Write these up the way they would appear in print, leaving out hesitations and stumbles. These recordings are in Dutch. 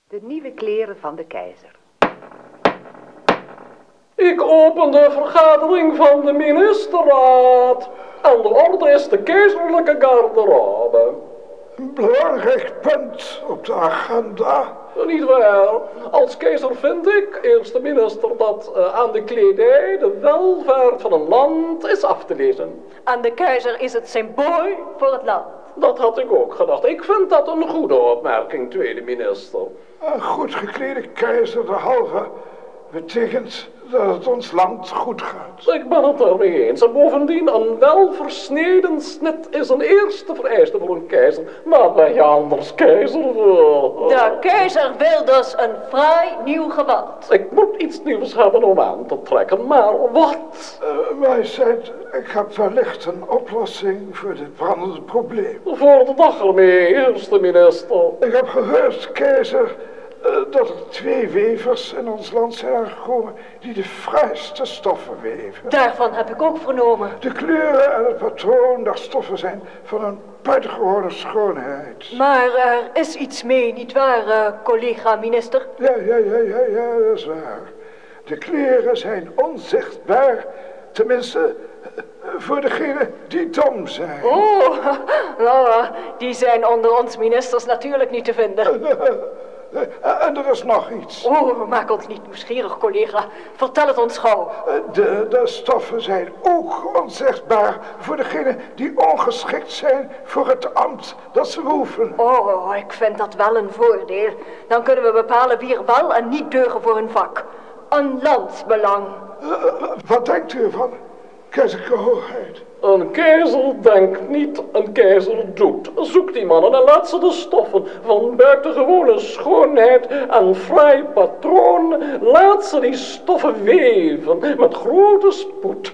De nieuwe kleren van de keizer. Ik open de vergadering van de ministerraad. Aan de orde is de keizerlijke garderobe. Een belangrijk punt op de agenda. Niet waar. Als keizer vind ik, eerste minister, dat aan de kledij de welvaart van een land is af te lezen. Aan de keizer is het symbool voor het land. Dat had ik ook gedacht. Ik vind dat een goede opmerking, tweede minister. Een goed geklede keizer derhalve betekent dat het ons land goed gaat. Ik ben het ermee eens. En bovendien, een welversneden snit is een eerste vereiste voor een keizer. Maar ben je anders keizer voor? De keizer wil dus een fraai nieuw gewaad. Ik moet iets nieuws hebben om aan te trekken, maar wat? Majesteit, ik heb wellicht een oplossing voor dit brandende probleem. Voor de dag ermee, eerste minister. Ik heb gehoord, keizer, dat er 2 wevers in ons land zijn aangekomen die de fraaiste stoffen weven. Daarvan heb ik ook vernomen. De kleuren en het patroon der stoffen zijn van een buitengewone schoonheid. Maar er is iets mee, nietwaar, collega minister? Ja, dat is waar. De kleren zijn onzichtbaar, tenminste voor degenen die dom zijn. Oh, nou, die zijn onder ons ministers natuurlijk niet te vinden. En er is nog iets. Oh, maak ons niet nieuwsgierig, collega. Vertel het ons gauw. De stoffen zijn ook onzichtbaar voor degenen die ongeschikt zijn voor het ambt dat ze beoefenen. Oh, ik vind dat wel een voordeel. Dan kunnen we bepalen wie er wel en niet deugen voor hun vak. Een landsbelang. Wat denkt u ervan, keizerlijke hoogheid? Een keizer denkt niet, een keizer doet. Zoek die mannen en laat ze de stoffen van buitengewone schoonheid en fraai patroon. Laat ze die stoffen weven met grote spoed.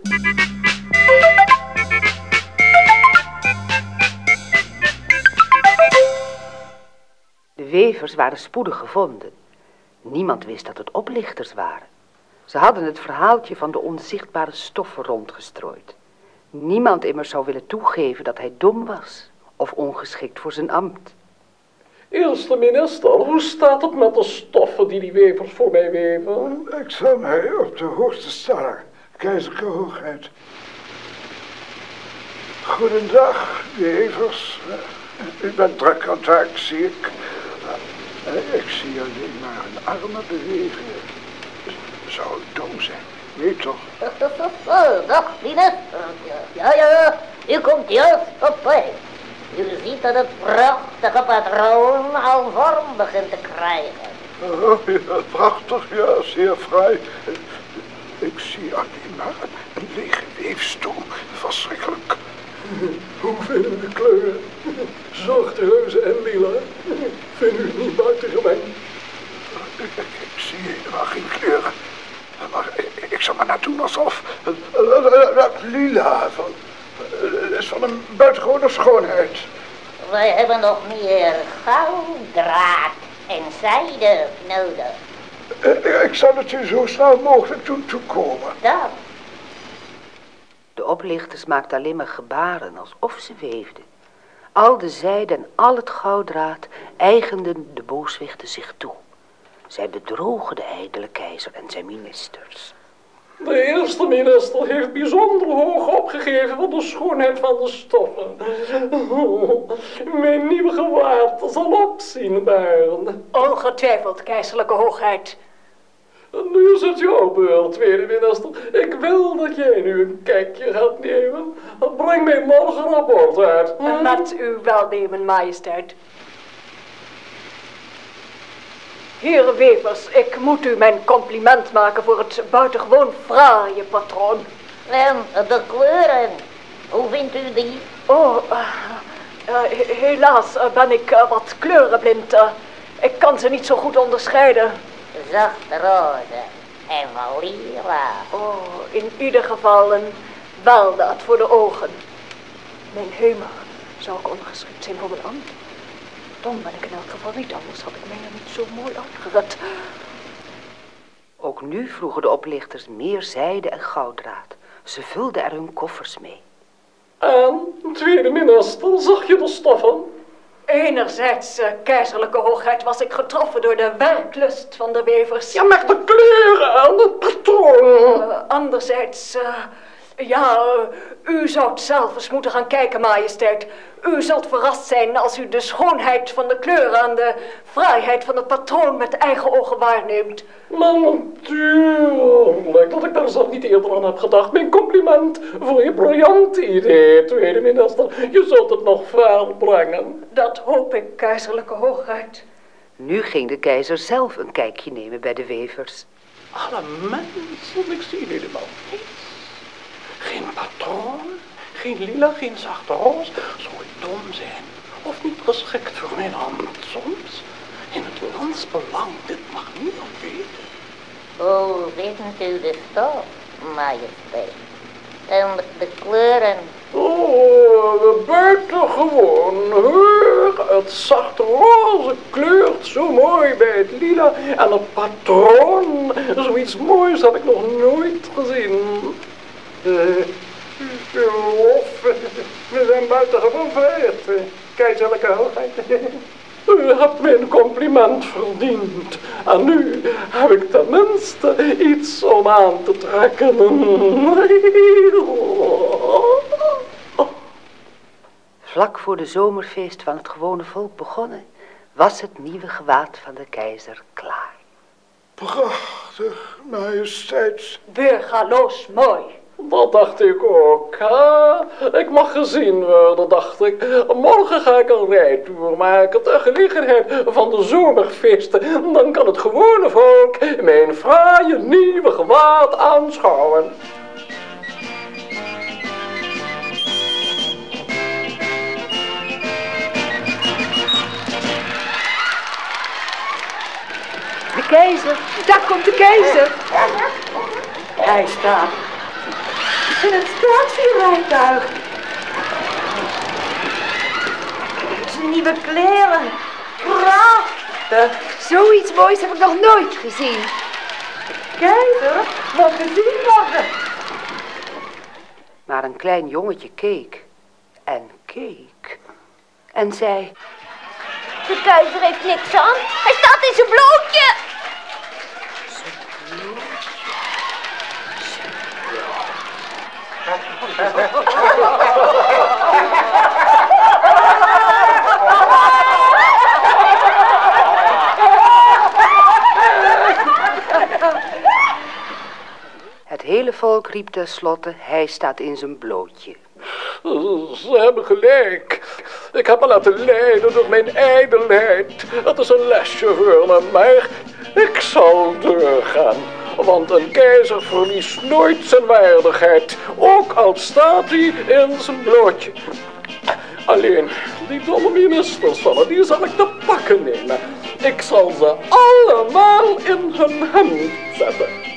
De wevers waren spoedig gevonden. Niemand wist dat het oplichters waren. Ze hadden het verhaaltje van de onzichtbare stoffen rondgestrooid. Niemand immers zou willen toegeven dat hij dom was of ongeschikt voor zijn ambt. Eerste minister, hoe staat het met de stoffen die wevers voor mij weven? Ik zal mij op de hoogte stellen, keizerlijke hoogheid. Goedendag, wevers. U bent druk aan het werk, zie ik. Ik zie alleen maar een armen bewegen. Zou ik dom zijn? Weet toch? Dag, minister. Ja, u komt juist op tijd. U ziet dat het prachtige patroon al vorm begint te krijgen. Oh, ja, prachtig, ja, zeer fraai. Ik zie alleen maar een lege weefstoel. Verschrikkelijk. Hoe vinden we de kleuren? Zwart, roze en lila. Vindt u het niet buitengemeen? Ik zie helemaal geen kleuren. Maar ik zal maar naar doen alsof dat lila is van een buitengewone schoonheid. Wij hebben nog meer gouddraad en zijde nodig. Ik zal het u zo snel mogelijk doen toekomen. Dat. De oplichters maakten alleen maar gebaren alsof ze weefden. Al de zijde en al het gouddraad eigenden de booswichten zich toe. Zij bedrogen de ijdele keizer en zijn ministers. De eerste minister heeft bijzonder hoog opgegeven voor de schoonheid van de stoffen. Mijn nieuwe gewaad zal opzien baren. Ongetwijfeld, keizerlijke hoogheid. Nu is het jouw beurt, tweede minister. Ik wil dat jij nu een kijkje gaat nemen. Breng mij morgen een rapport uit. Met uw welnemen, majesteit. Heren wevers, ik moet u mijn compliment maken voor het buitengewoon fraaie patroon. En de kleuren, hoe vindt u die? Oh, helaas ben ik wat kleurenblind. Ik kan ze niet zo goed onderscheiden. Zachte roze en van lila. Oh, in ieder geval een weldaad voor de ogen. Mijn hemel, zou ik ongeschikt zijn voor mijn ambt? Dom ben ik in elk geval niet, anders had ik mij er niet zo mooi uitgered. Ook nu vroegen de oplichters meer zijde en gouddraad. Ze vulden er hun koffers mee. En, tweede minister, zag je de stoffen? Enerzijds, keizerlijke hoogheid, was ik getroffen door de werklust van de wevers. Ja, met de kleuren aan het patroon. Anderzijds, u zoudt zelf eens moeten gaan kijken, majesteit. U zult verrast zijn als u de schoonheid van de kleuren en de fraaiheid van het patroon met eigen ogen waarneemt. Maar natuurlijk dat ik daar zelf niet eerder aan heb gedacht. Mijn compliment voor je briljante idee, tweede minister. Je zult het nog ver brengen. Dat hoop ik, keizerlijke hoogheid. Nu ging de keizer zelf een kijkje nemen bij de wevers. Alle mensen, ik zie helemaal niets. Geen patroon, geen lila, geen zachte roos. Zou ik dom zijn of niet geschikt voor mijn hand soms? In het landsbelang, dit mag niemand weten. Hoe vindt u de stof, majesteit? En de kleuren? Oh, buitengewoon. Hoor, het zacht roze kleurt zo mooi bij het lila. En het patroon, zoiets moois heb ik nog nooit gezien. We zijn buitengewoon vereerd, keizerlijke hoogheid. U hebt mijn compliment verdiend. En nu heb ik tenminste iets om aan te trekken. Vlak voor de zomerfeest van het gewone volk begonnen, was het nieuwe gewaad van de keizer klaar. Prachtig, majesteit. Burgaloos mooi. Dat dacht ik ook, hè? Ik mag gezien worden, dacht ik. Morgen ga ik een rijtour maken ter gelegenheid van de zomerfeesten. Dan kan het gewone volk mijn fraaie nieuwe gewaad aanschouwen. De keizer, daar komt de keizer. Hij staat in het statierijtuig. Zijn nieuwe kleren. Prachtig. Zoiets moois heb ik nog nooit gezien. Keizer, wat gezien worden. Maar een klein jongetje keek en keek en zei... De keizer heeft niks aan. Hij staat in zijn blootje. Het hele volk riep tenslotte, hij staat in zijn blootje. Ze hebben gelijk. Ik heb me laten leiden door mijn ijdelheid. Het is een lesje voor me, maar ik zal doorgaan. Want een keizer verliest nooit zijn waardigheid, ook al staat hij in zijn blootje. Alleen, die domme ministers van me, die zal ik te pakken nemen. Ik zal ze allemaal in hun hemd zetten.